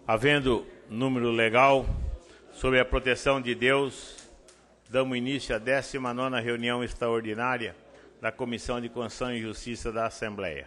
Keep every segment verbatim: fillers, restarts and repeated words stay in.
Havendo número legal, sob a proteção de Deus, damos início à décima nona reunião extraordinária da Comissão de Constituição e Justiça da Assembleia.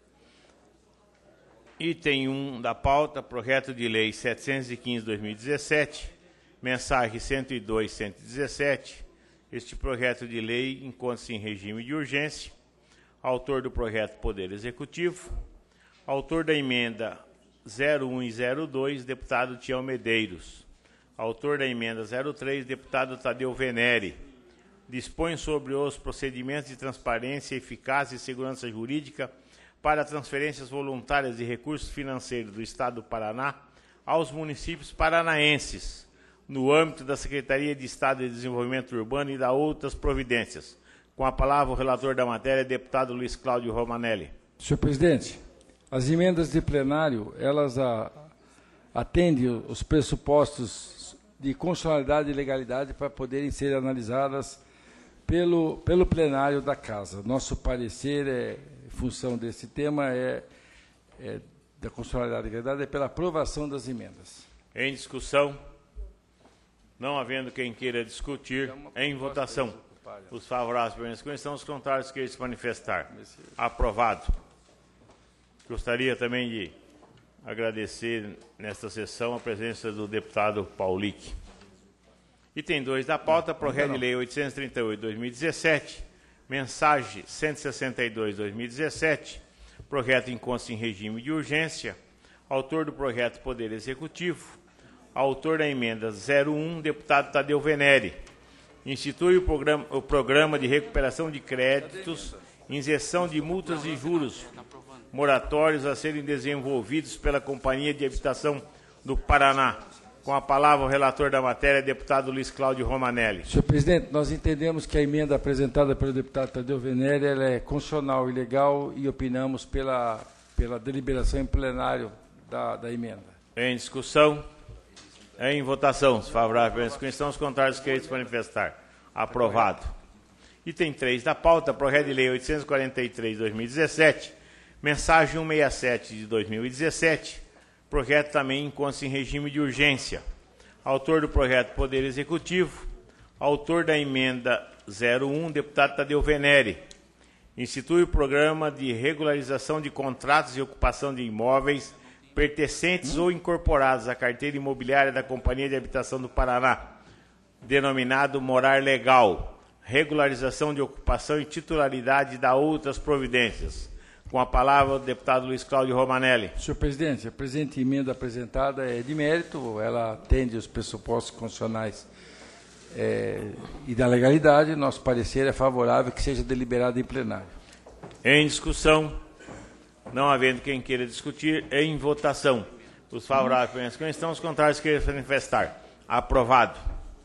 Item um da pauta, projeto de lei setecentos e quinze barra dois mil e dezessete, mensagem cento e dois barra cento e dezessete. Este projeto de lei encontra-se em regime de urgência. Autor do projeto, Poder Executivo. Autor da emenda zero um e zero dois, deputado Tião Medeiros. Autor da emenda zero três, deputado Tadeu Venere. Dispõe sobre os procedimentos de transparência, eficácia e segurança jurídica para transferências voluntárias de recursos financeiros do Estado do Paraná aos municípios paranaenses, no âmbito da Secretaria de Estado de Desenvolvimento Urbano e da outras providências. Com a palavra o relator da matéria, deputado Luiz Cláudio Romanelli. Senhor presidente, as emendas de plenário, elas a, atendem os pressupostos de constitucionalidade e legalidade para poderem ser analisadas pelo, pelo plenário da Casa. Nosso parecer, é, em função desse tema, é, é da constitucionalidade e legalidade, é pela aprovação das emendas. Em discussão, não havendo quem queira discutir, em votação. Os favoráveis permanecem com estão, os contrários queiram se manifestar. Aprovado. Gostaria também de agradecer nesta sessão a presença do deputado Paulic. Item dois da pauta, projeto de lei oitocentos e trinta e oito barra dois mil e dezessete, mensagem cento e sessenta e dois barra dois mil e dezessete, projeto encontra-se em regime de urgência. Autor do projeto, Poder Executivo. Autor da emenda zero um, deputado Tadeu Venere. Institui o programa, o programa de recuperação de créditos, injeção de multas e juros moratórios a serem desenvolvidos pela Companhia de Habitação do Paraná. Com a palavra o relator da matéria, deputado Luiz Cláudio Romanelli. Senhor presidente, nós entendemos que a emenda apresentada pelo deputado Tadeu Venere ela é constitucional e legal e opinamos pela, pela deliberação em plenário da, da emenda. Em discussão, em votação, os favoráveis com estão, os contrários queiram se manifestar. Aprovado. Item três da pauta, projeto de lei oitocentos e quarenta e três barra dois mil e dezessete, mensagem cento e sessenta e sete de dois mil e dezessete, projeto também encontra-se em regime de urgência. Autor do projeto, Poder Executivo. Autor da emenda zero um, deputado Tadeu Venere. Institui o programa de regularização de contratos e ocupação de imóveis pertencentes ou incorporados à carteira imobiliária da Companhia de Habitação do Paraná, denominado Morar Legal, regularização de ocupação e titularidade da outras providências. Com a palavra o deputado Luiz Cláudio Romanelli. Senhor presidente, a presente emenda apresentada é de mérito, ela atende os pressupostos constitucionais é, e da legalidade. Nosso parecer é favorável que seja deliberado em plenário. Em discussão, não havendo quem queira discutir, em votação. Os favoráveis permanecem com estão, os contrários queiram se manifestar. Aprovado.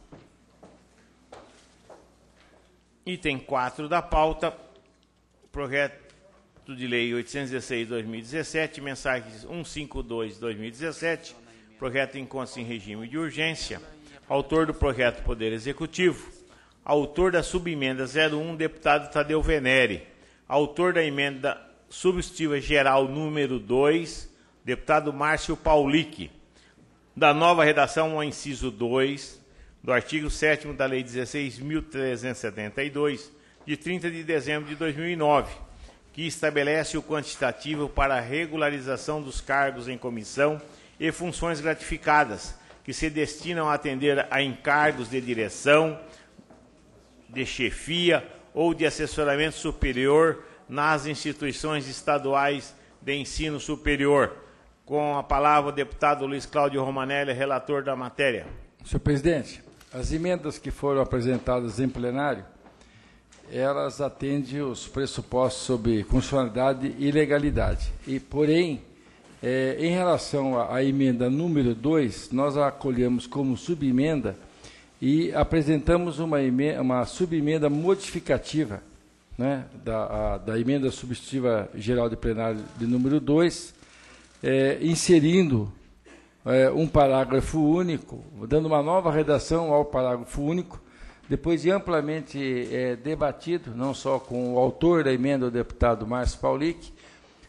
Item quatro da pauta, projeto de lei oitocentos e dezesseis barra dois mil e dezessete, mensagem cento e cinquenta e dois barra dois mil e dezessete, projeto encontra-se em regime de urgência. Autor do projeto, Poder Executivo. Autor da subemenda zero um, deputado Tadeu Venere. Autor da emenda substitutiva geral número dois, deputado Márcio Paulic. Da nova redação ao inciso dois do artigo sétimo da Lei dezesseis mil trezentos e setenta e dois, de trinta de dezembro de dois mil e nove, que estabelece o quantitativo para a regularização dos cargos em comissão e funções gratificadas, que se destinam a atender a encargos de direção, de chefia ou de assessoramento superior nas instituições estaduais de ensino superior. Com a palavra o deputado Luiz Cláudio Romanelli, relator da matéria. Senhor presidente, as emendas que foram apresentadas em plenário, elas atendem os pressupostos sobre constitucionalidade e legalidade. E, porém, é, em relação à, à emenda número dois, nós a acolhemos como subemenda e apresentamos uma, emenda, uma subemenda modificativa, né, da, a, da emenda substitutiva geral de plenário de número dois, é, inserindo é, um parágrafo único, dando uma nova redação ao parágrafo único, depois de amplamente é, debatido, não só com o autor da emenda, o deputado Márcio Paulic,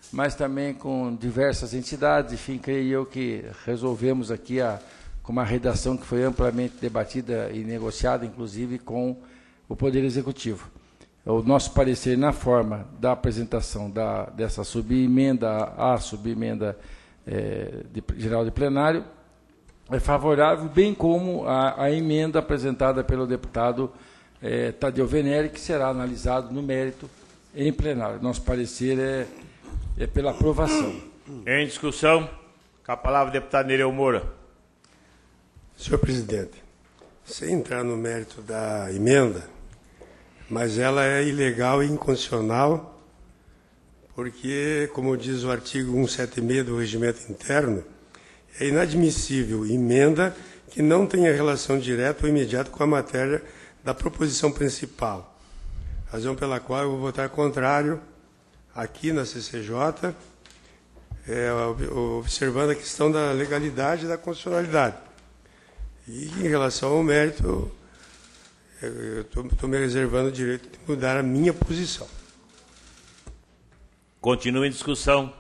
mas também com diversas entidades. Enfim, creio eu que resolvemos aqui a, com uma redação que foi amplamente debatida e negociada, inclusive com o Poder Executivo. O nosso parecer na forma da apresentação da, dessa subemenda à subemenda é, de, geral de plenário é favorável, bem como a, a emenda apresentada pelo deputado é, Tadeu Venere, que será analisado no mérito em plenário. Nosso parecer é, é pela aprovação. Em discussão, com a palavra o deputado Nereu Moura. Senhor presidente, sem entrar no mérito da emenda, mas ela é ilegal e inconstitucional, porque, como diz o artigo cento e setenta e seis do Regimento Interno, é inadmissível emenda que não tenha relação direta ou imediata com a matéria da proposição principal, razão pela qual eu vou votar contrário aqui na C C J, é, observando a questão da legalidade e da constitucionalidade. E em relação ao mérito, eu estou me reservando o direito de mudar a minha posição. Continua em discussão.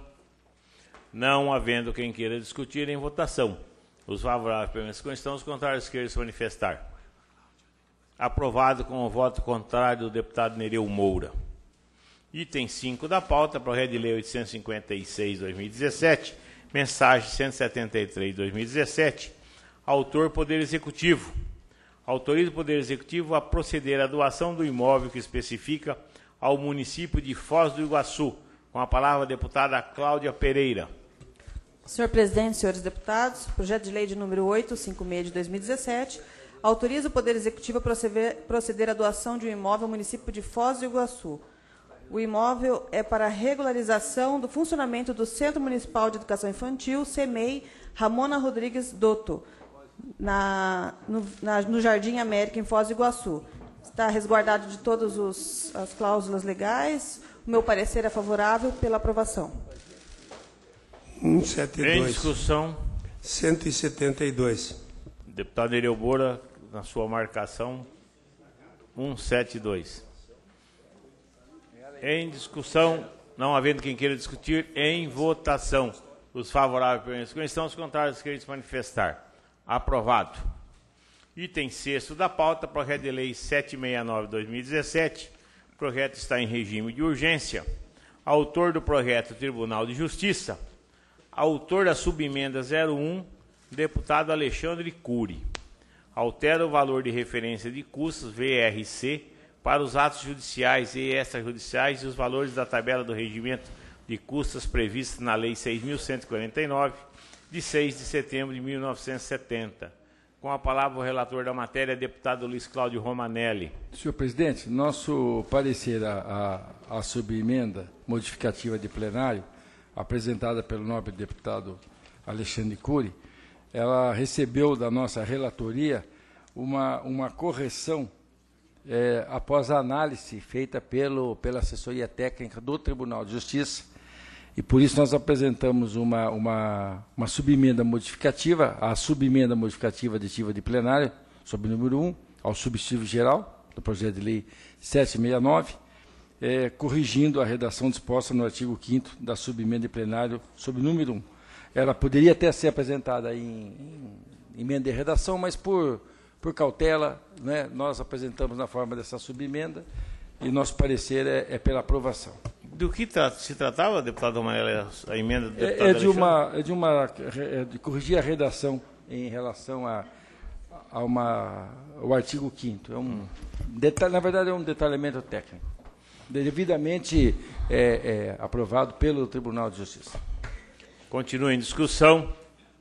Não havendo quem queira discutir, em votação. Os favoráveis permanecem com estão, os contrários queiram se manifestar. Aprovado com o voto contrário do deputado Nereu Moura. Item cinco da pauta, projeto de lei oitocentos e cinquenta e seis, dois mil e dezessete, mensagem cento e setenta e três, dois mil e dezessete, autor Poder Executivo. Autoriza o Poder Executivo a proceder à doação do imóvel que especifica ao município de Foz do Iguaçu. Com a palavra a deputada Cláudia Pereira. Senhor presidente, senhores deputados, projeto de lei de número oitocentos e cinquenta e seis de dois mil e dezessete autoriza o Poder Executivo a proceder, proceder à doação de um imóvel ao município de Foz do Iguaçu. O imóvel é para a regularização do funcionamento do Centro Municipal de Educação Infantil, CEMEI, Ramona Rodrigues Dotto, na, no, na, no Jardim América, em Foz do Iguaçu. Está resguardado de todas os, as cláusulas legais. O meu parecer é favorável pela aprovação. cento e setenta e dois. Em discussão. cento e setenta e dois. Deputado Nereu Moura, na sua marcação, cento e setenta e dois. Em discussão, não havendo quem queira discutir, em votação. Os favoráveis permanecem com estão, os contrários querem se manifestar. Aprovado. Item sexto da pauta, projeto de lei setecentos e sessenta e nove, dois mil e dezessete. O projeto está em regime de urgência. Autor do projeto, Tribunal de Justiça. Autor da subemenda zero um, deputado Alexandre Cury. Altera o valor de referência de custos, V R C, para os atos judiciais e extrajudiciais e os valores da tabela do regimento de custas previstas na Lei seis mil cento e quarenta e nove, de seis de setembro de mil novecentos e setenta. Com a palavra o relator da matéria, deputado Luiz Cláudio Romanelli. Senhor presidente, nosso parecer à, à, à subemenda modificativa de plenário, apresentada pelo nobre deputado Alexandre Cury, ela recebeu da nossa relatoria uma, uma correção é, após a análise feita pelo, pela assessoria técnica do Tribunal de Justiça, e por isso nós apresentamos uma, uma, uma subemenda modificativa, a subemenda modificativa aditiva de plenário, sob o número um, ao substitutivo geral do projeto de lei setecentos e sessenta e nove, é, corrigindo a redação disposta no artigo quinto da subemenda de plenário sob o número um. Ela poderia até ser apresentada em, em emenda de redação, mas por, por cautela, né, nós apresentamos na forma dessa subemenda e nosso parecer é, é pela aprovação. Do que tra se tratava, deputado Romanelli, a emenda do deputado é, é de uma É de uma é de corrigir a redação em relação a, a uma, ao artigo quinto. É um detalhe, na verdade, é um detalhamento técnico, devidamente é, é, aprovado pelo Tribunal de Justiça. Continua em discussão.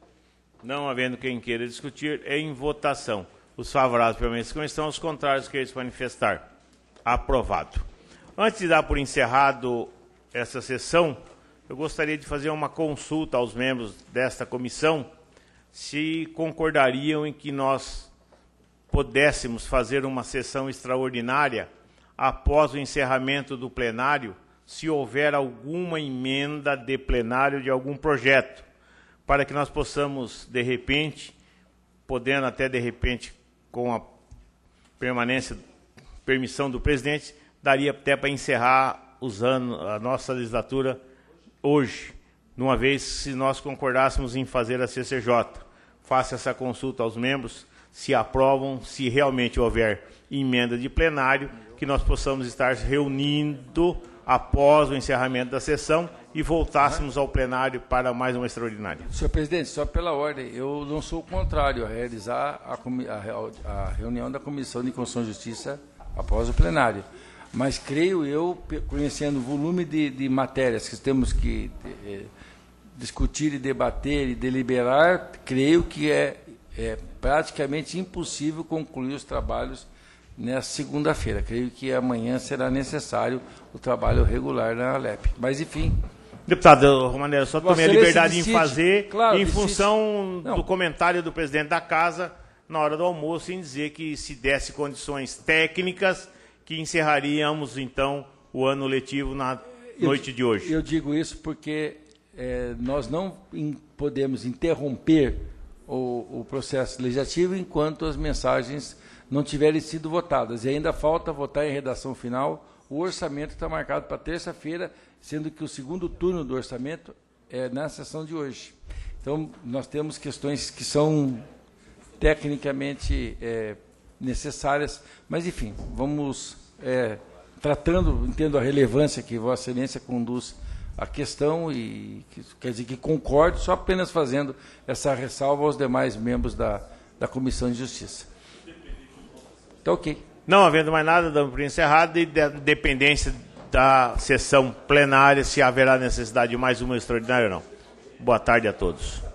Não havendo quem queira discutir, em votação. Os favoráveis permanecem como estão, os contrários querem se manifestar. Aprovado. Antes de dar por encerrado essa sessão, eu gostaria de fazer uma consulta aos membros desta comissão, se concordariam em que nós pudéssemos fazer uma sessão extraordinária após o encerramento do plenário, se houver alguma emenda de plenário de algum projeto, para que nós possamos, de repente, podendo até de repente, com a permanência, permissão do presidente, daria até para encerrar os anos, a nossa legislatura hoje, de uma vez, se nós concordássemos em fazer a C C J, faça essa consulta aos membros, se aprovam, se realmente houver emenda de plenário, que nós possamos estar reunindo após o encerramento da sessão e voltássemos ao plenário para mais uma extraordinária. Senhor presidente, só pela ordem, eu não sou contrário a realizar a, a, a reunião da Comissão de Constituição e Justiça após o plenário. Mas creio eu, conhecendo o volume de, de matérias que temos que eh, discutir e debater e deliberar, creio que é, é praticamente impossível concluir os trabalhos nessa segunda-feira. Creio que amanhã será necessário o trabalho regular na Alep. Mas, enfim... Deputado Romanello, só tomei a liberdade em fazer, claro, em função Não. do comentário do presidente da Casa, na hora do almoço, em dizer que se desse condições técnicas, que encerraríamos, então, o ano letivo na noite eu, de hoje. Eu digo isso porque é, nós não in, podemos interromper o, o processo legislativo enquanto as mensagens não tiverem sido votadas. E ainda falta votar em redação final. O orçamento está marcado para terça-feira, sendo que o segundo turno do orçamento é na sessão de hoje. Então, nós temos questões que são tecnicamente é, necessárias, mas, enfim, vamos é, tratando, entendo a relevância que Vossa Excelência conduz a questão e, que, quer dizer, que concordo, só apenas fazendo essa ressalva aos demais membros da, da Comissão de Justiça. Está ok. Não havendo mais nada, damos por encerrado, e de dependência da sessão plenária, se haverá necessidade de mais uma extraordinária ou não. Boa tarde a todos.